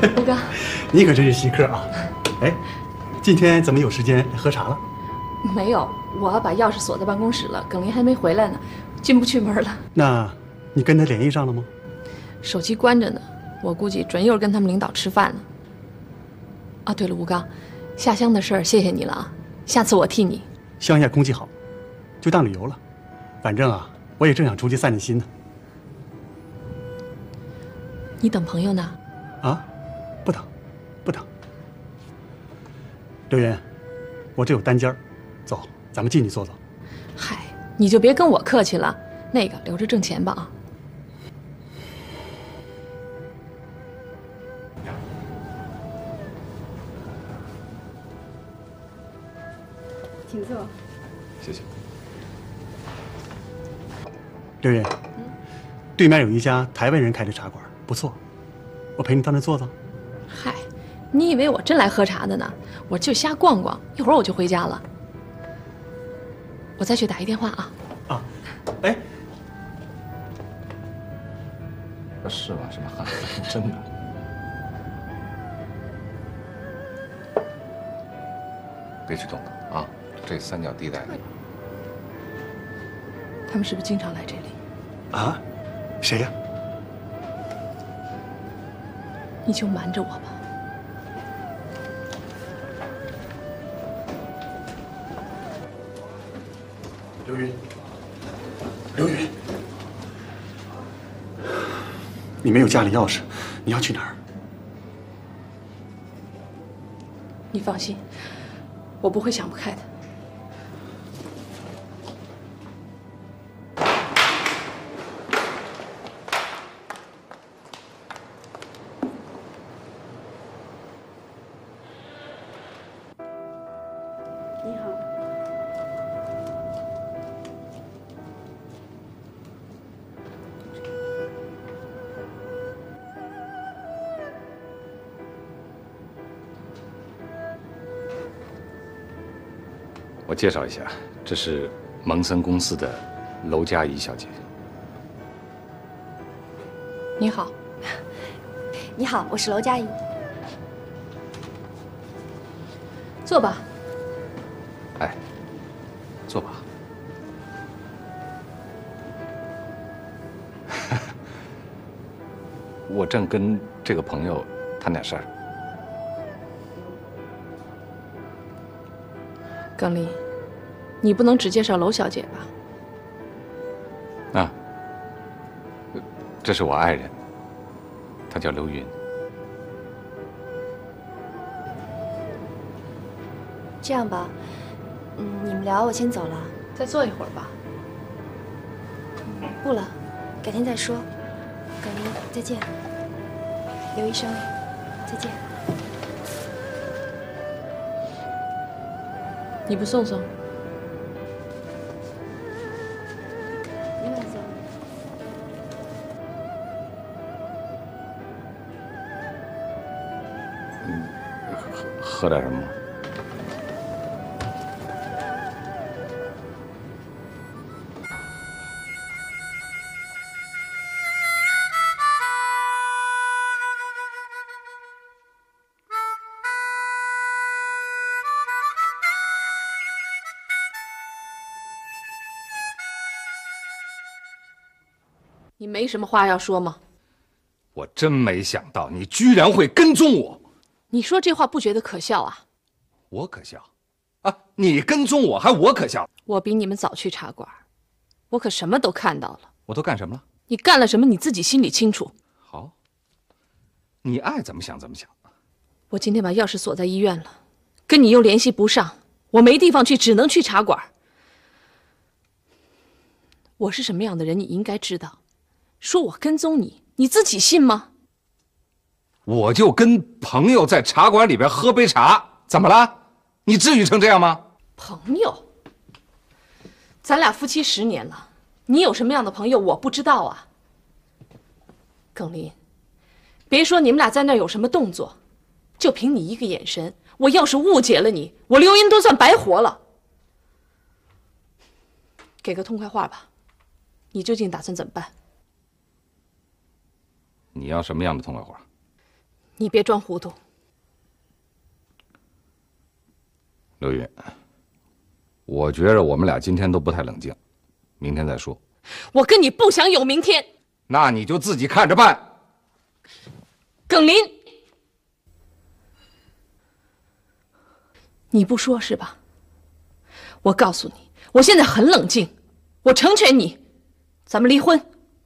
吴刚， 你可真是稀客啊！哎，今天怎么有时间喝茶了？ 没有，我把钥匙锁在办公室了，耿林还没回来呢，进不去门了。 那你跟他联系上了吗？ 手机关着呢，我估计准又是跟他们领导吃饭了。啊，对了，吴刚，下乡的事儿谢谢你了啊，下次我替你。 乡下空气好，就当旅游了。反正啊，我也正想出去散散心呢。 你等朋友呢？ 啊，不等，不等。刘云，我这有单间儿，走，咱们进去坐坐。 嗨，你就别跟我客气了，那个留着挣钱吧啊。 请坐。 谢谢。 刘云，对面有一家台湾人开的茶馆，不错，我陪你到那坐坐。 嗨，你以为我真来喝茶的呢？我就瞎逛逛，一会儿我就回家了。我再去打一电话啊。 啊，哎， 是吗？什么汉服？真的？别去动它啊！这三角地带， 他们是不是经常来这里？ 啊，谁呀？ 你就瞒着我吧。 刘云，刘云，你没有家里钥匙，你要去哪儿？ 你放心，我不会想不开的。 你好。 我介绍一下，这是蒙森公司的娄佳怡小姐。 你好， 你好，我是娄佳怡。 坐吧。 哎，坐吧。我正跟这个朋友谈点事儿。 耿林，你不能只介绍娄小姐吧？ 啊，这是我爱人，她叫刘云。 这样吧，你们聊，我先走了。 再坐一会儿吧。 不了，改天再说。耿林，再见。刘医生，再见。 你不送送？ 你慢走。 喝点什么吗？ 你没什么话要说吗？ 我真没想到你居然会跟踪我。 你说这话不觉得可笑啊？ 我可笑？啊，你跟踪我还我可笑？ 我比你们早去茶馆，我可什么都看到了。 我都干什么了？ 你干了什么你自己心里清楚。 好，你爱怎么想怎么想。 我今天把钥匙锁在医院了，跟你又联系不上，我没地方去，只能去茶馆。我是什么样的人，你应该知道。说我跟踪你，你自己信吗？ 我就跟朋友在茶馆里边喝杯茶，怎么了？你至于成这样吗？ 朋友，咱俩夫妻10年了，你有什么样的朋友我不知道啊。耿林，别说你们俩在那儿有什么动作，就凭你一个眼神，我要是误解了你，我刘英都算白活了。给个痛快话吧，你究竟打算怎么办？ 你要什么样的痛快话？ 你别装糊涂。 刘云，我觉着我们俩今天都不太冷静，明天再说。 我跟你不想有明天。 那你就自己看着办。 耿林，你不说是吧？我告诉你，我现在很冷静，我成全你，咱们离婚。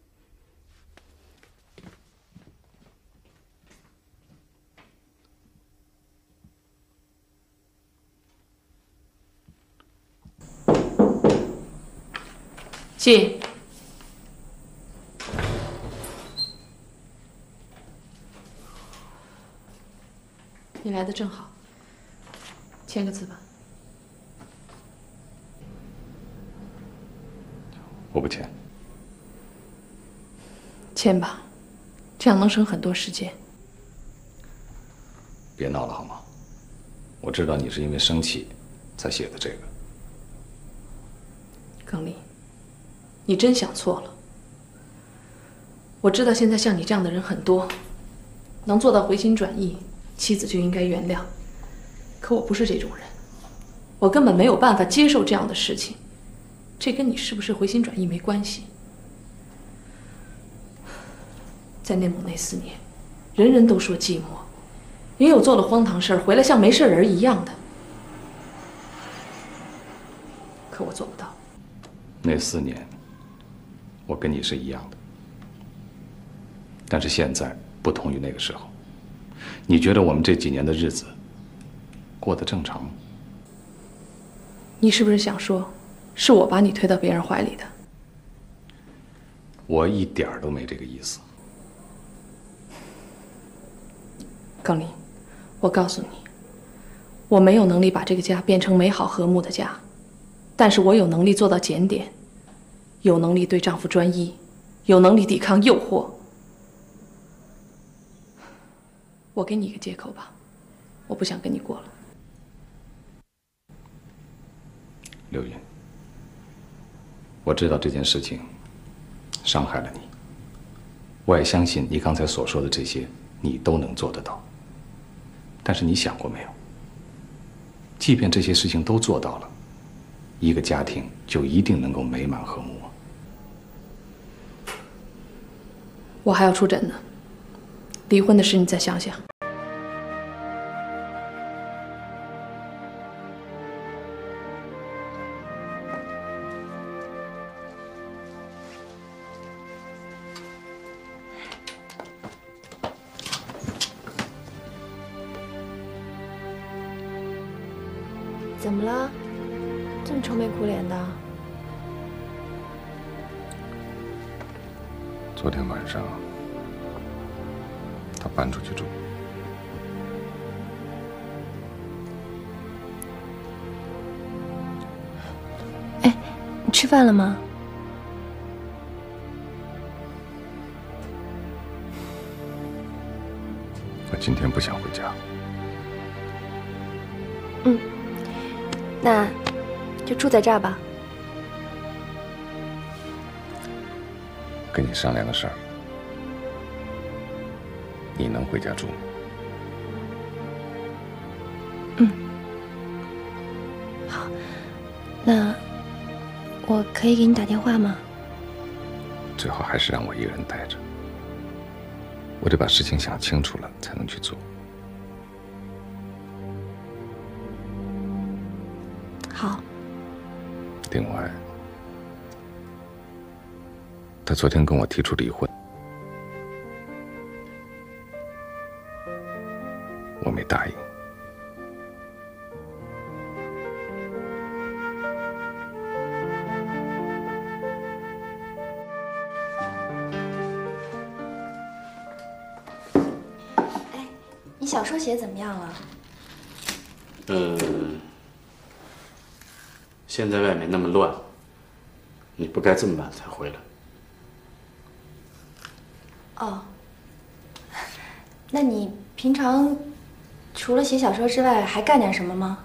进。你来的正好，签个字吧。 我不签。 签吧，这样能省很多时间。 别闹了好吗？我知道你是因为生气才写的这个。 耿丽，你真想错了。我知道现在像你这样的人很多，能做到回心转意，妻子就应该原谅。可我不是这种人，我根本没有办法接受这样的事情。这跟你是不是回心转意没关系。在内蒙那4年，人人都说寂寞，也有做了荒唐事儿回来像没事人一样的。可我做不到。 那4年，我跟你是一样的，但是现在不同于那个时候。你觉得我们这几年的日子过得正常吗？ 你是不是想说，是我把你推到别人怀里的？ 我一点儿都没这个意思。 耿林，我告诉你，我没有能力把这个家变成美好和睦的家，但是我有能力做到检点，有能力对丈夫专一，有能力抵抗诱惑。我给你一个借口吧，我不想跟你过了。 刘云，我知道这件事情伤害了你，我也相信你刚才所说的这些，你都能做得到。但是你想过没有，即便这些事情都做到了，一个家庭就一定能够美满和睦吗？ 我还要出诊呢，离婚的事你再想想。 怎么了？这么愁眉苦脸的？ 昨天晚上，他搬出去住。 哎，你吃饭了吗？ 我今天不想回家。 嗯，那就住在这儿吧。 跟你商量个事儿，你能回家住吗？ 嗯，好，那我可以给你打电话吗？ 最好还是让我一个人待着，我得把事情想清楚了才能去做。 好。 另外，他昨天跟我提出离婚，我没答应。 哎，你小说写怎么样了？ 现在外面那么乱，你不该这么晚才回来。 哦，那你平常除了写小说之外，还干点什么吗？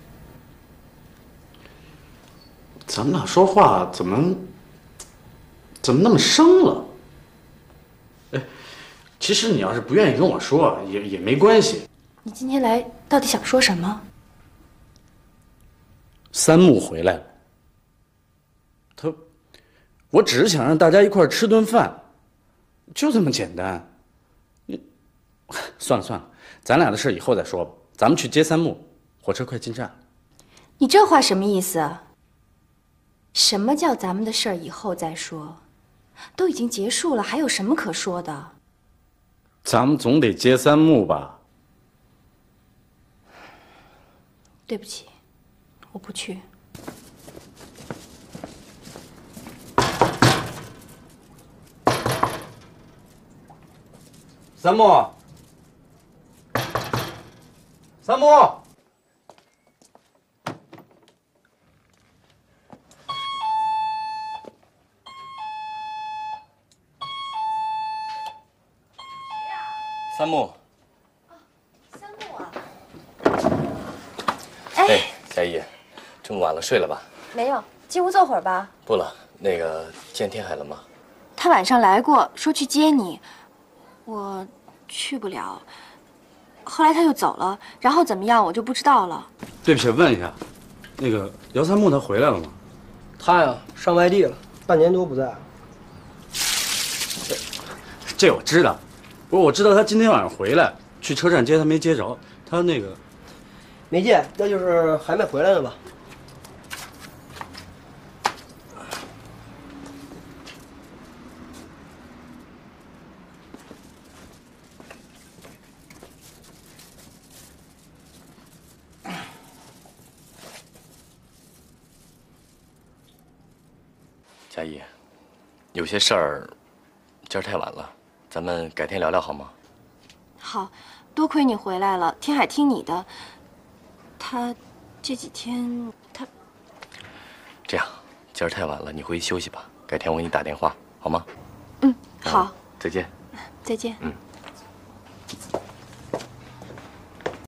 咱们俩说话怎么那么生了？哎， 其实你要是不愿意跟我说，也没关系。 你今天来到底想说什么？ 三木回来了，我只是想让大家一块吃顿饭，就这么简单。算了，咱俩的事以后再说吧。咱们去接三木，火车快进站了。 你这话什么意思啊？什么叫咱们的事儿以后再说？都已经结束了，还有什么可说的？ 咱们总得接三木吧？ 对不起，我不去。 三木，三木， 三木。 三木啊！ 哎，佳怡，这么晚了，睡了吧？ 没有，进屋坐会儿吧。 不了，那个今天天还冷吗？ 他晚上来过，说去接你，我去不了。后来他又走了，然后怎么样我就不知道了。 对不起，问一下，那个姚三木他回来了吗？ 他呀，上外地了，半年多不在。 这我知道，不过我知道他今天晚上回来，去车站接他没接着，他那个没见，那就是还没回来呢吧？ 佳怡，有些事儿，今儿太晚了，咱们改天聊聊好吗？ 好，多亏你回来了，天海听你的。他这几天这样，今儿太晚了，你回去休息吧，改天我给你打电话，好吗？ 嗯，好， 再见。 再见。 嗯。